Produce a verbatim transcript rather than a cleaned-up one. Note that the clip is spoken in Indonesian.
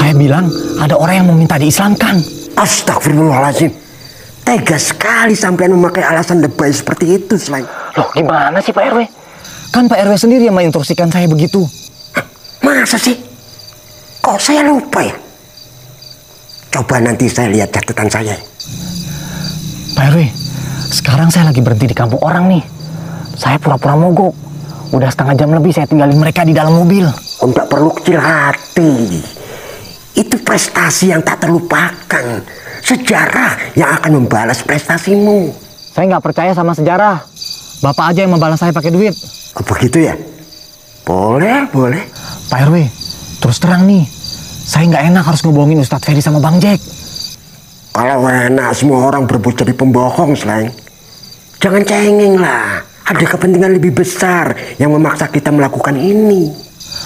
Saya bilang ada orang yang mau minta diislamkan. Astagfirullahaladzim. Tega sekali sampai memakai alasan lebay seperti itu, Sleng. Loh, gimana sih Pak R W? Kan Pak R W sendiri yang menginstruksikan saya begitu. Masa sih? Kok saya lupa ya? Coba nanti saya lihat catatan saya. Pak R W, sekarang saya lagi berhenti di kampung orang nih. Saya pura-pura mogok. Udah setengah jam lebih saya tinggalin mereka di dalam mobil. Tidak perlu kecil hati. Itu prestasi yang tak terlupakan. Sejarah yang akan membalas prestasimu. Saya nggak percaya sama sejarah. Bapak aja yang membalas saya pakai duit. Oh, begitu ya? Boleh, boleh. Pak R W, terus terang nih. Saya nggak enak harus ngebohongin Ustadz Ferry sama Bang Jack. Kalau enak semua orang berebut jadi pembohong, Sleng. Jangan cengeng lah. Ada kepentingan lebih besar yang memaksa kita melakukan ini.